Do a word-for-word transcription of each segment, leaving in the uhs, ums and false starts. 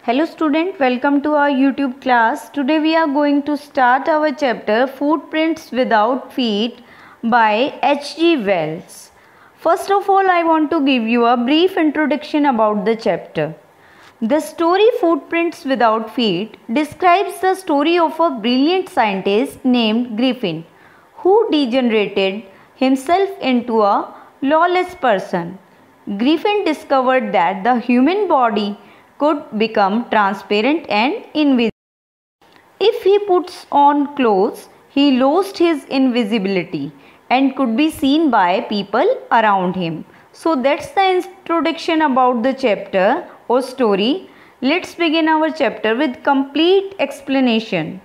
Hello student, welcome to our YouTube class. Today we are going to start our chapter Footprints Without Feet by H G Wells. First of all, I want to give you a brief introduction about the chapter. The story Footprints Without Feet describes the story of a brilliant scientist named Griffin who degenerated himself into a lawless person. Griffin discovered that the human body could become transparent and invisible. If he puts on clothes, he lost his invisibility and could be seen by people around him. So that's the introduction about the chapter or story. Let's begin our chapter with complete explanation.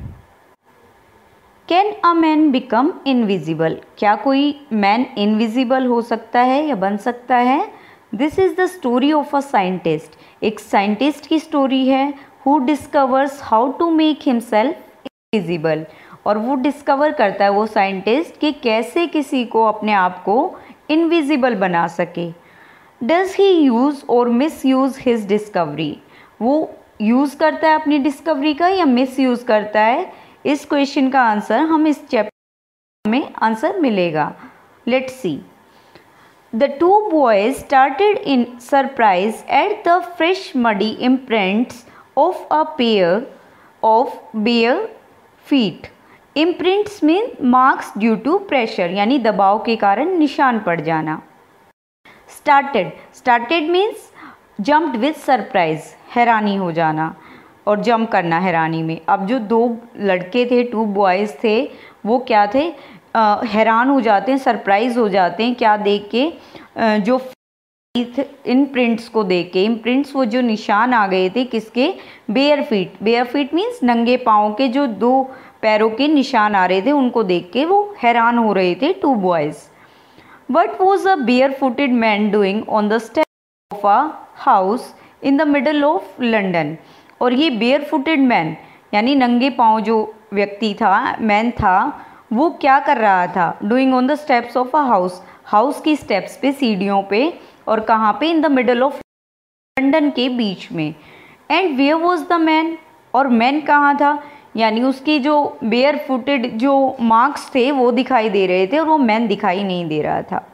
Can a man become invisible? क्या कोई man invisible हो सकता है या बन सकता है? This is the story of a scientist. एक साइंटिस्ट की स्टोरी है who discovers how to make himself invisible. और वो डिस्कवर करता है वो साइंटिस्ट कि कैसे किसी को अपने आप को इनविजिबल बना सके. Does he use or misuse his discovery? वो यूज़ करता है अपनी डिस्कवरी का या मिस यूज़ करता है? इस क्वेश्चन का आंसर हम इस चैप्टर में आंसर मिलेगा. Let's see. The two boys started in surprise at the fresh muddy imprints of a pair of bare feet. Imprints mean marks due to pressure, यानी दबाव के कारण निशान पड़ जाना. Started. Started means jumped with surprise, हैरानी हो जाना और जंप करना हैरानी में. अब जो दो लड़के थे, टू बॉयज़ थे, वो क्या थे? आ, हैरान हो जाते हैं, सरप्राइज़ हो जाते हैं. क्या देख के? आ, जो इन प्रिंट्स को देख के. इन प्रिंट्स वो जो निशान आ गए थे किसके? Bare feet. Bare feet means नंगे पाँव के जो दो पैरों के निशान आ रहे थे उनको देख के वो हैरान हो रहे थे, two boys. What was a bare footed man doing on the step of a house in the middle of London. और ये बेयर फुटेड मैन यानी नंगे पाँव जो व्यक्ति था, मैन था, वो क्या कर रहा था? Doing on the steps of a house. House की स्टेप्स पे, सीढ़ियों पे. और कहाँ पे? In the middle of London के बीच में. And where was the man? और मैन कहाँ था? यानी उसकी जो बेयर फुटेड जो मार्क्स थे वो दिखाई दे रहे थे और वो मैन दिखाई नहीं दे रहा था.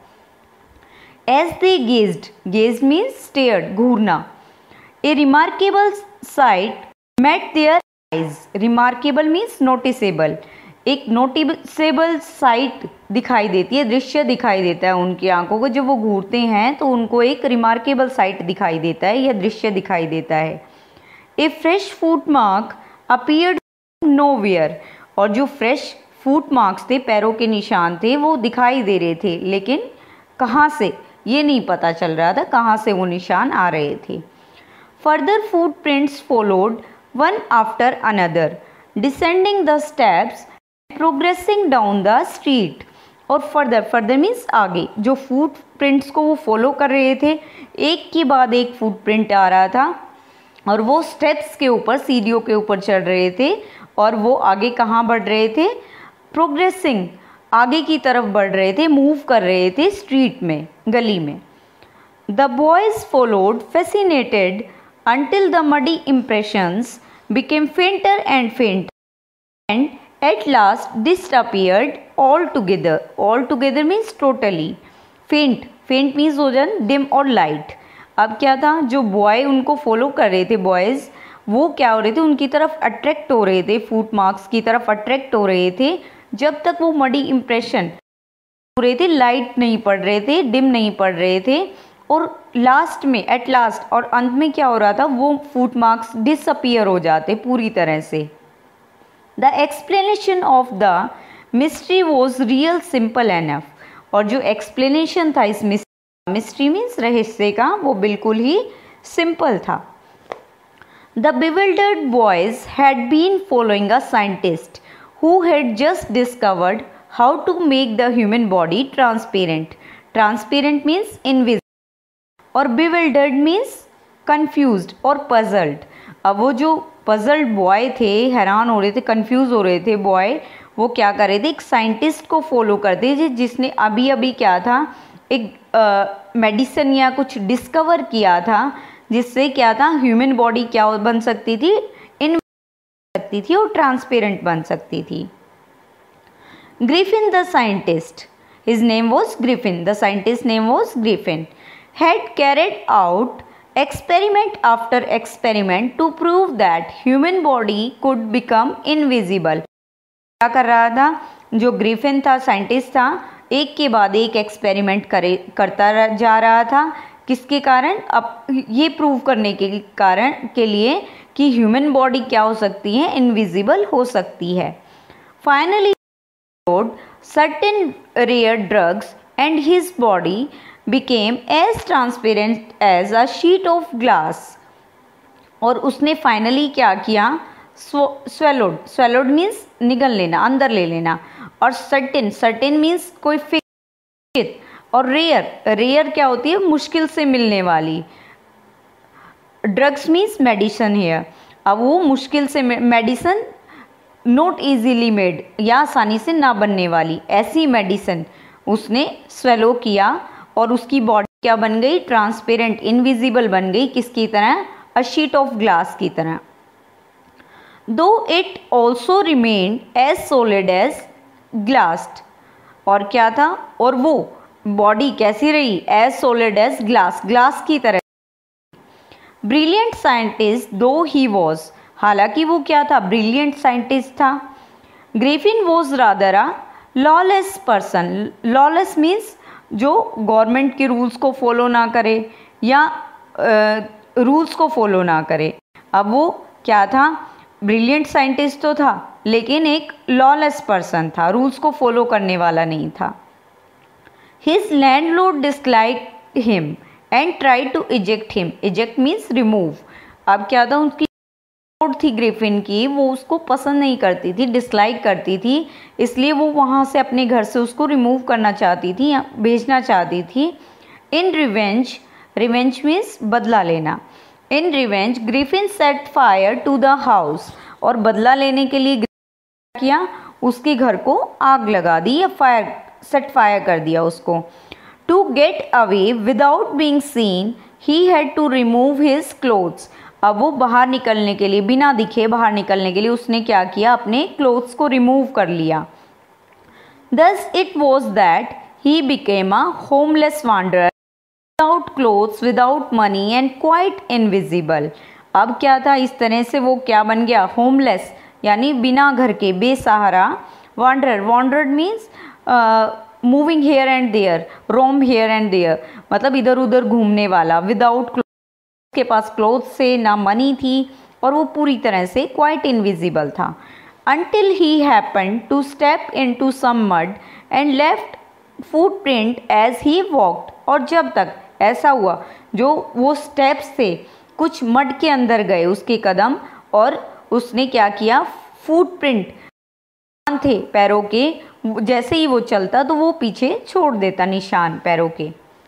As they gazed. Gazed means stared, घूरना. A remarkable sight met their eyes. Remarkable means noticeable. एक नोटिसेबल साइट दिखाई देती है, दृश्य दिखाई देता है उनकी आंखों को. जब वो घूरते हैं तो उनको एक रिमार्केबल साइट दिखाई देता है, यह दृश्य दिखाई देता है. A fresh foot mark appeared nowhere. और जो फ्रेश फुट मार्क्स थे, पैरों के निशान थे, वो दिखाई दे रहे थे, लेकिन कहाँ से ये नहीं पता चल रहा था कहाँ से वो निशान आ रहे थे. Further footprints followed one after another descending the steps progressing down the street. और फर्दर, फर्दर मीन्स आगे. जो फुट प्रिंट्स को वो फॉलो कर रहे थे, एक के बाद एक फुट प्रिंट आ रहा था और वो स्टेप्स के ऊपर, सीढ़ियों के ऊपर चढ़ रहे थे और वो आगे कहाँ बढ़ रहे थे? प्रोग्रेसिंग, आगे की तरफ बढ़ रहे थे, मूव कर रहे थे स्ट्रीट में, गली में. The boys followed fascinated until the muddy impressions became fainter and fainter and at last disappeared altogether. Altogether means totally. Faint, faint means हो जाए dim और light. अब क्या था? जो बॉय उनको फॉलो कर रहे थे, बॉयज़, वो क्या हो रहे थे? उनकी तरफ अट्रैक्ट हो रहे थे, फुट मार्क्स की तरफ अट्रैक्ट हो रहे थे. जब तक वो मडी इम्प्रेशन हो रहे थे, लाइट नहीं पड़ रहे थे, डिम नहीं पड़ रहे थे. और लास्ट में, एट लास्ट, और अंत में क्या हो रहा था? वो फुट मार्क्स डिसअपियर हो जाते पूरी तरह से. The explanation of the mystery was real simple enough. और जो एक्सप्लेनेशन था इस मिस्ट्री, मिस्ट्री मीन्स रहस्य का, वो बिल्कुल ही सिंपल था. The bewildered boys had been following a scientist who had just discovered how to make the human body transparent. Transparent means invisible और bewildered मीन्स confused और puzzled. अब वो जो puzzled बॉय थे, हैरान हो रहे थे, कंफ्यूज हो रहे थे बॉय, वो क्या कर रहे थे? एक साइंटिस्ट को फॉलो करते थे जिसने अभी अभी क्या था? एक मेडिसिन या कुछ डिस्कवर किया था जिससे क्या था, ह्यूमन बॉडी क्या बन सकती थी, इन सकती थी और ट्रांसपेरेंट बन सकती थी। Griffin the scientist, his name was Griffin, the scientist name was Griffin, had carried out experiment after experiment to prove that human body could become invisible। क्या कर रहा था जो ग्रिफिन था, साइंटिस्ट था, एक के बाद एक एक्सपेरिमेंट करे करता जा रहा था। किसके कारण? अब ये प्रूव करने के कारण के लिए कि ह्यूमन बॉडी क्या हो सकती है, इनविजिबल हो सकती है। Finally certain rare drugs and his body became as transparent as a sheet of glass। और उसने फाइनली क्या किया, swallowed, swallowed मीन्स निगल लेना, अंदर ले लेना, और सर्टेन, सर्टेन मीन्स कोई फिक्स, और रेयर, रेयर क्या होती है, मुश्किल से मिलने वाली। ड्रग्स मीन्स मेडिसिन है, अब वो मुश्किल से मेडिसिन, नॉट इजीली मेड, या आसानी से ना बनने वाली ऐसी मेडिसिन उसने स्वेलो किया और उसकी बॉडी क्या बन गई, ट्रांसपेरेंट, इनविजिबल बन गई। किसकी तरह? अ शीट ऑफ ग्लास की तरह। Though it also remained as solid as glass, और क्या था, और वो बॉडी कैसी रही, as solid as glass, glass की तरह। ब्रिलियंट साइंटिस्ट दो ही वॉज, हालांकि वो क्या था, ब्रिलियंट साइंटिस्ट था। Griffin was rather a lawless person, lawless means जो गवर्नमेंट के रूल्स को फॉलो ना करे या रूल्स को फॉलो ना करे। अब वो क्या था, ब्रिलियंट साइंटिस्ट तो था लेकिन एक लॉलेस पर्सन था, रूल्स को फॉलो करने वाला नहीं था। His landlord disliked him and tried to eject him, eject means remove. अब क्या था, उनकी थी ग्रिफिन की, वो उसको पसंद नहीं करती थी, डिसलाइक करती थी, इसलिए वो वहाँ से अपने घर से उसको रिमूव करना चाहती थी, भेजना चाहती थी। इन रिवेंज, रिवेंज मीन्स बदला लेना। In revenge Griffin set fire to the house, और बदला लेने के लिए क्या किया, उसके घर को आग लगा दी या फायर, सेट फायर कर दिया उसको। To get away without being seen he had to remove his clothes, अब वो बाहर निकलने के लिए, बिना दिखे बाहर निकलने के लिए उसने क्या किया, अपने क्लोथ्स को रिमूव कर लिया। Thus it was that he became a homeless wanderer without clothes, without money and quite invisible. अब क्या था, इस तरह से वो क्या बन गया, होमलेस यानी बिना घर के, बेसहारा। Wanderer, wanderer means moving here and there, roam here and there, मतलब इधर उधर घूमने वाला। विदाउट के पास क्लोथ से ना मनी थी और वो पूरी तरह से क्वाइट इनविजिबल था। Until he happen to step into some mud and left footprint as he walked, और जब तक ऐसा हुआ जो वो स्टेप्स थे कुछ मड के अंदर गए उसके कदम, और उसने क्या किया, फुटप्रिंट थे पैरों के, जैसे ही वो चलता तो वो पीछे छोड़ देता निशान पैरों के।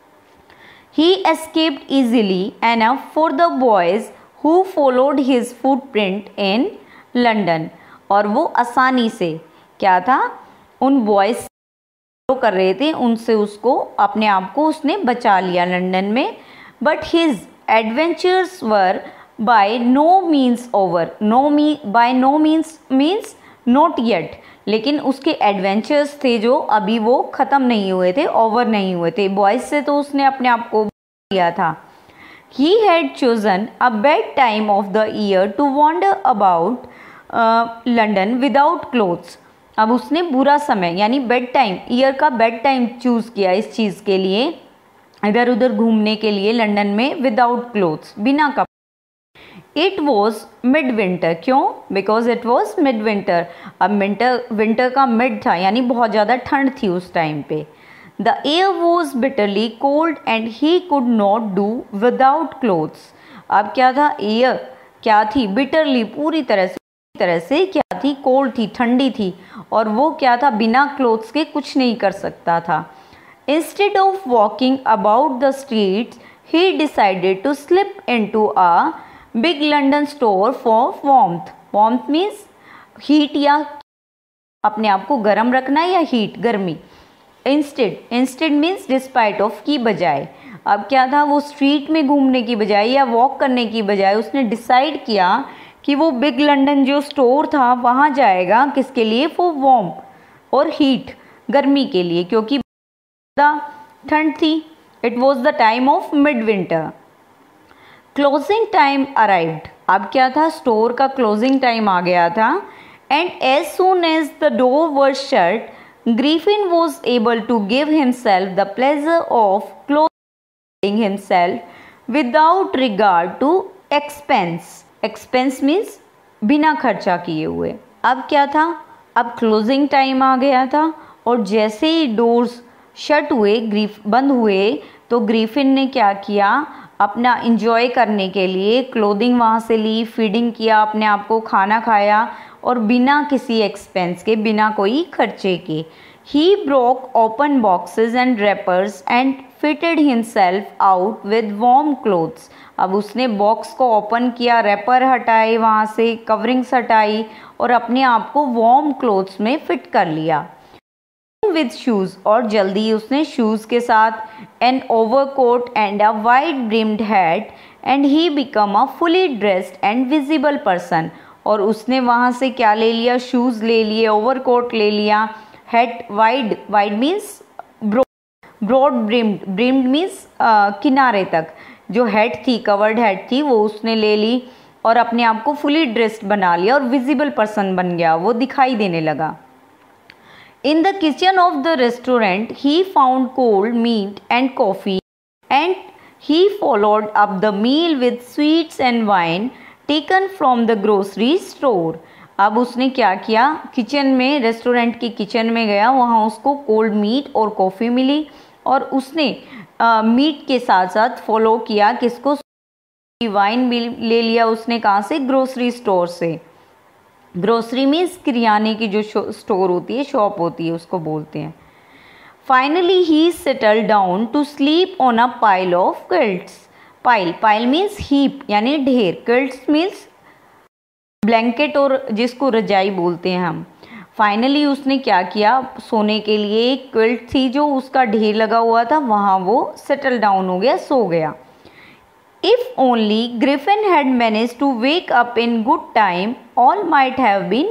He escaped easily enough for the boys who followed his footprint in London, और वो आसानी से क्या था, उन बॉयज फॉलो कर रहे थे, उनसे उसको अपने आप को उसने बचा लिया लंदन में। But his adventures were by no means over, no me by no means means not yet, लेकिन उसके एडवेंचर्स थे जो अभी वो ख़त्म नहीं हुए थे, ओवर नहीं हुए थे। बॉयज से तो उसने अपने आप को लिया था। He had chosen a bad time of the year to wander about uh, London without clothes। अब उसने बुरा समय यानी बेड टाइम, ईयर का बेड टाइम चूज़ किया इस चीज़ के लिए, इधर उधर घूमने के लिए लंदन में, विदाउट क्लोथ्स, बिना कपड़े। इट वॉज मिड विंटर, क्यों, because it was mid winter. अब विंटर, विंटर का मिड था यानी बहुत ज़्यादा ठंड थी उस टाइम पे। The air was bitterly cold and he could not do without clothes. अब क्या था, एयर क्या थी, बिटरली पूरी तरह से तरह से क्या थी, कोल्ड थी, ठंडी थी, और वो क्या था, बिना क्लोथ्स के कुछ नहीं कर सकता था। Instead of walking about the streets he decided to slip into a big London store for warmth. Warmth means heat, या अपने आप को गर्म रखना, या हीट गर्मी। Instead, instead means despite of की बजाय। अब क्या था, वो स्ट्रीट में घूमने की बजाय या वॉक करने की बजाय उसने डिसाइड किया कि वो बिग लंदन जो स्टोर था वहाँ जाएगा। किसके लिए? फॉर वार्म और हीट, गर्मी के लिए, क्योंकि ठंड थी। It was the time of mid winter. Closing time arrived. अब क्या था, स्टोर का क्लोजिंग टाइम आ गया था। And as soon as the door was shut, Griffin was able to give himself the pleasure of closing himself without regard to expense. Expense means बिना खर्चा किए हुए। अब क्या था, अब क्लोजिंग टाइम आ गया था और जैसे ही डोर्स शट हुए, ग्रीफ बंद हुए, तो ग्रीफिन ने क्या किया, अपना इंजॉय करने के लिए क्लोथिंग वहाँ से ली, फीडिंग किया, अपने आप को खाना खाया और बिना किसी एक्सपेंस के, बिना कोई खर्चे के। He broke open boxes and wrappers and fitted himself out with warm clothes. अब उसने बॉक्स को ओपन किया, रैपर हटाए, वहाँ से कवरिंग्स हटाई और अपने आप को वार्म क्लोथ्स में फिट कर लिया। विद शूज़, और जल्दी उसने शूज़ के साथ an overcoat and a wide brimmed hat and he become a fully dressed and visible person. और उसने वहाँ से क्या ले लिया, शूज़ ले लिए, ओवरकोट ले लिया, hat wide, wide means broad brimmed, brimmed means किनारे तक, जो हेड थी, कवर्ड हेड थी, वो उसने ले ली और अपने आप को फुली ड्रेस्ड बना लिया और विजिबल पर्सन बन गया, वो दिखाई देने लगा। In the kitchen of the restaurant, he found cold meat and coffee, and he followed up the meal with sweets and wine taken from the grocery store. अब उसने क्या किया, किचन में, रेस्टोरेंट की किचन में गया, वहाँ उसको कोल्ड मीट और कॉफ़ी मिली और उसने मीट के साथ साथ फॉलो किया किसको, वाइन भी ले लिया उसने, कहाँ से, ग्रोसरी स्टोर से। ग्रोसरी मीन्स किराने की जो स्टोर होती है, शॉप होती है, उसको बोलते हैं। Finally he settle down to sleep on a pile of quilts. Pile, pile means heap यानी ढेर, किल्ट्स मीन्स ब्लैंकेट और जिसको रजाई बोलते हैं हम। फाइनली उसने क्या किया, सोने के लिए एक क्विल्ट थी जो उसका ढेर लगा हुआ था, वहाँ वो सेटल डाउन हो गया, सो गया। If only Griffin had managed to wake up in good time, all might have been.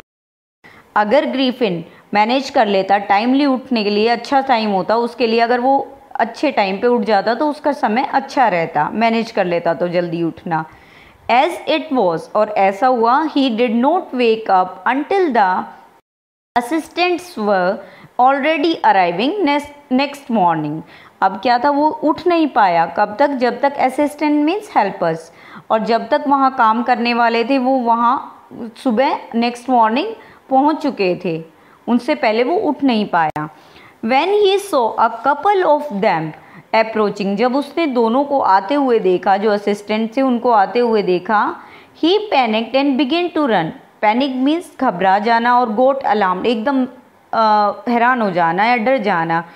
अगर ग्रीफिन मैनेज कर लेता टाइमली उठने के लिए, अच्छा टाइम होता उसके लिए, अगर वो अच्छे टाइम पे उठ जाता तो उसका समय अच्छा रहता, मैनेज कर लेता तो जल्दी उठना। As it was, और ऐसा हुआ, he did not wake up until the assistants were already arriving next next morning. अब क्या था, वो उठ नहीं पाया, कब तक, जब तक असिस्टेंट मीन्स हेल्पर्स, और जब तक वहाँ काम करने वाले थे वो वहाँ सुबह नेक्स्ट मॉर्निंग पहुँच चुके थे, उनसे पहले वो उठ नहीं पाया। When he saw a couple of them approaching, जब उसने दोनों को आते हुए देखा, जो असिस्टेंट थे उनको आते हुए देखा, he panicked and began to run. Panic means घबरा जाना और गोट अलार्म, एकदम हैरान हो जाना या डर जाना।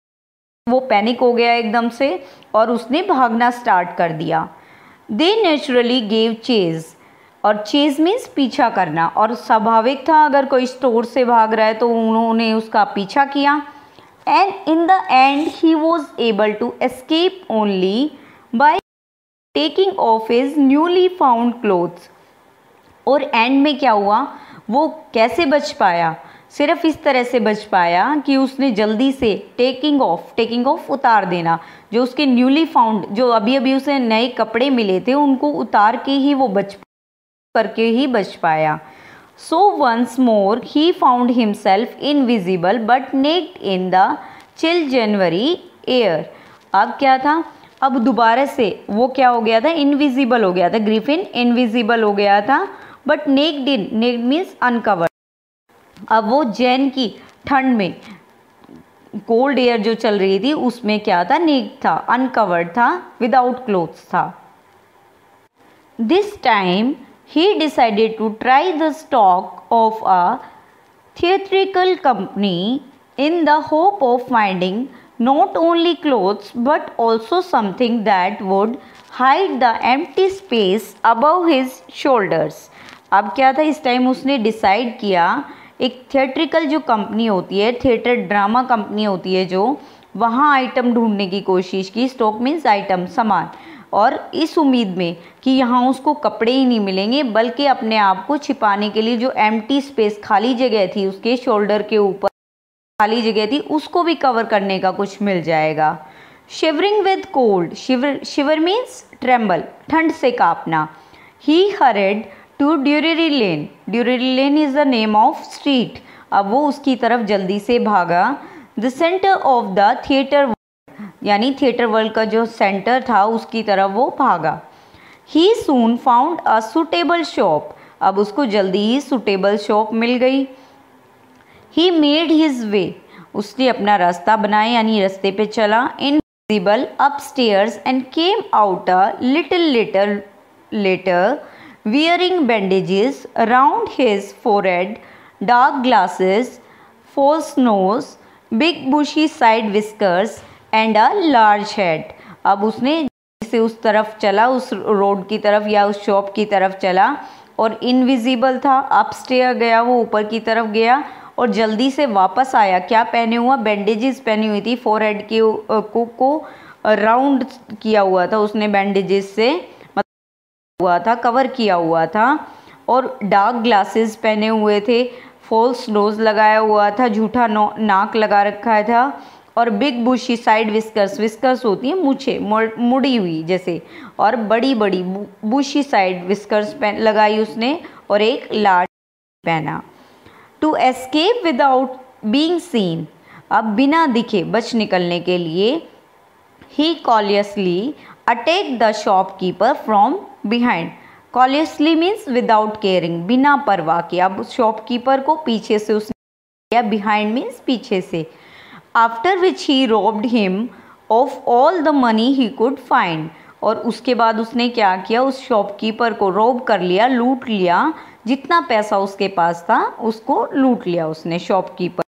वो पैनिक हो गया एकदम से और उसने भागना स्टार्ट कर दिया। दे नेचुरली गेव चेज, और चेज मीन्स पीछा करना, और स्वाभाविक था अगर कोई स्टोर से भाग रहा है तो उन्होंने उसका पीछा किया। And in the end he was able to escape only by taking off his newly found clothes. और एंड में क्या हुआ, वो कैसे बच पाया, सिर्फ इस तरह से बच पाया कि उसने जल्दी से टेकिंग ऑफ, टेकिंग ऑफ उतार देना, जो उसके न्यूली फाउंड, जो अभी अभी उसे नए कपड़े मिले थे, उनको उतार के ही वो बच करके ही बच पाया। So once more he found himself invisible but naked in the chill January air. अब क्या था, अब दोबारा से वो क्या हो गया था, इनविजिबल हो गया था, ग्रिफिन इनविजिबल हो गया था, but naked in, naked means uncovered. अब वो जैन की ठंड में, कोल्ड एयर जो चल रही थी उसमें क्या था, नेक्ड था, अनकवर्ड था, विदाउट क्लोथ्स था। This time he decided to try the stock of a theatrical company in the hope of finding not only clothes but also something that would hide the empty space above his shoulders. अब क्या था, इस time उसने decide किया, एक theatrical जो company होती है, थिएटर ड्रामा कंपनी होती है जो, वहाँ आइटम ढूंढने की कोशिश की। स्टॉक मीन्स आइटम, सामान, और इस उम्मीद में कि यहाँ उसको कपड़े ही नहीं मिलेंगे बल्कि अपने आप को छिपाने के लिए जो एम्प्टी स्पेस, खाली जगह थी उसके शोल्डर के ऊपर खाली जगह थी, उसको भी कवर करने का कुछ मिल जाएगा। Shivering with cold, shiver shiver means tremble, ठंड से कांपना। He hurried to Drury Lane, Drury Lane is the name of street. अब वो उसकी तरफ जल्दी से भागा। The centre of the theatre, यानी थिएटर वर्ल्ड का जो सेंटर था उसकी तरफ वो भागा। He soon found a suitable shop, अब उसको जल्दी ही सुटेबल शॉप मिल गई। ही मेड हिज वे, उसने अपना रास्ता बनाया यानी रास्ते पे चला। Invisible upstairs and came out a little later later wearing bandages around his forehead, dark glasses, false nose, big bushy side whiskers and a large hat। अब उसने से उस तरफ चला, उस रोड की तरफ या उस शॉप की तरफ चला, और इनविजिबल था, अपस्टेयर गया, वो ऊपर की तरफ गया और जल्दी से वापस आया। क्या पहने हुआ? बैंडेजेस पहनी हुई थी, फोरहेड के को, को राउंड किया हुआ था उसने बैंडेजेस से, हुआ था, कवर किया हुआ था, और डार्क ग्लासेस पहने हुए थे, फॉल्स नोज लगाया हुआ था, झूठा नाक लगा रखा था, और big bushy side whiskers, whiskers होती है मूछें मुड़ी हुई जैसे, और बड़ी बड़ी बुशी साइड विस्कर्स लगाई उसने, और एक लार्ज पहना। To escape without being seen, अब बिना दिखे बच निकलने के लिए, he callously attack the shopkeeper from behind. Callously means without caring, बिना परवाह के। अब शॉपकीपर को पीछे से उसने किया, बिहाइंड मीन्स पीछे से। After which he robbed him of all the money he could find, और उसके बाद उसने क्या किया? उस शॉपकीपर को रोब कर लिया, लूट लिया, जितना पैसा उसके पास था उसको लूट लिया उसने, shopkeeper.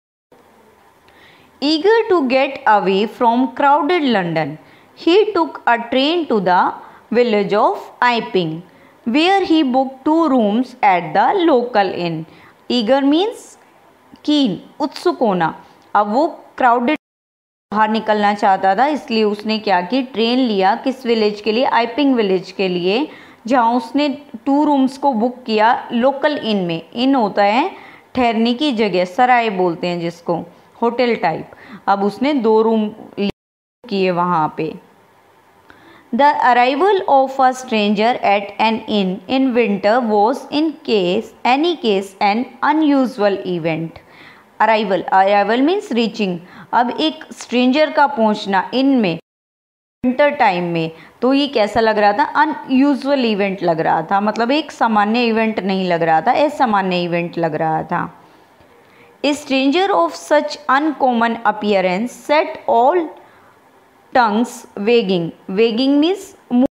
Eager to get away from crowded London, he took a train to the village of Iping, where he booked two rooms at the local inn. Eager means keen, उत्सुक होना। अब वो क्राउडेड बाहर निकलना चाहता था, इसलिए उसने क्या की? ट्रेन लिया। किस विलेज के लिए? आइपिंग विलेज के लिए, जहाँ उसने टू रूम्स को बुक किया लोकल इन में। इन होता है ठहरने की जगह, सराय बोलते हैं जिसको, होटल टाइप। अब उसने दो रूम किए वहाँ पे। The arrival of a stranger at an inn in winter was in case any case an unusual event. Arrival, arrival means reaching। अब एक स्ट्रेंजर का पहुंचना इन में विंटर टाइम में, तो ये कैसा लग रहा था? अनयूजुअल इवेंट लग रहा था, मतलब एक सामान्य इवेंट नहीं लग रहा था, असामान्य इवेंट लग रहा था। A stranger of such uncommon appearance set all tongues wagging, wagging means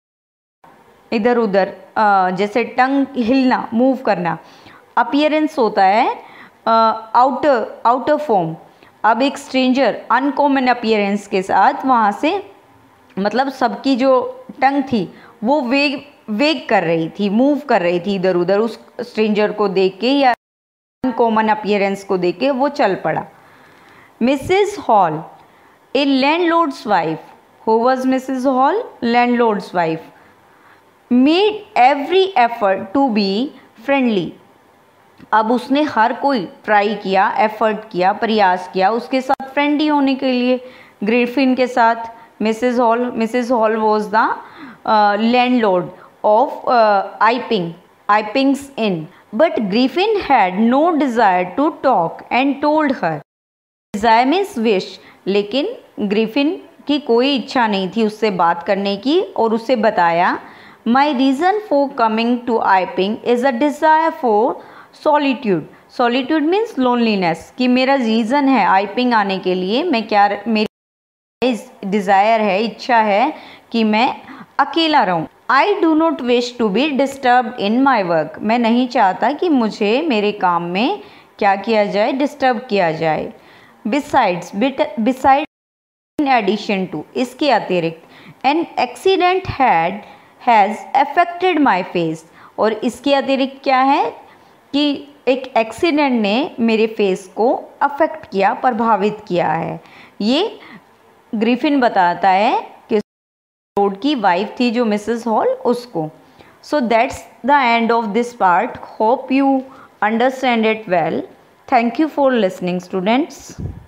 इधर उधर, जैसे टंग हिलना, मूव करना। अपीयरेंस होता है आउटर आउटर फॉर्म। अब एक स्ट्रेंजर अनकॉमन अपीयरेंस के साथ वहाँ से, मतलब सबकी जो टंग थी वो वेग वेग कर रही थी, मूव कर रही थी इधर उधर, उस स्ट्रेंजर को देख के या अनकॉमन अपीयरेंस को देख के वो चल पड़ा। Mrs Hall, A landlord's wife, who was Missus Hall? Landlord's wife, made every effort to be friendly। अब उसने हर कोई ट्राई किया, एफर्ट किया, प्रयास किया उसके साथ फ्रेंडली होने के लिए, ग्रिफिन के साथ। Mrs Hall, Mrs Hall was the landlord of Iping, Iping's inn, but Griffin had no desire to talk and told her. Desire means wish, लेकिन ग्रिफिन की कोई इच्छा नहीं थी उससे बात करने की, और उससे बताया, my reason for coming to Iping is a desire for solitude. Solitude means loneliness, कि मेरा रीज़न है आइपिंग आने के लिए, मैं क्या, मेरी डिज़ायर है, इच्छा है कि मैं अकेला रहूं। I do not wish to be disturb in my work, मैं नहीं चाहता कि मुझे मेरे काम में क्या किया जाए? डिस्टर्ब किया जाए। Besides, beside in addition to, इसके अतिरिक्त। An accident had has affected my face, और इसके अतिरिक्त क्या है कि एक एक्सीडेंट ने मेरे फेस को अफेक्ट किया, प्रभावित किया है। ये ग्रिफिन बताता है कि रोड की वाइफ थी जो मिसेस हॉल उसको. So that's the end of this part. Hope you understand it well. Thank you for listening, students.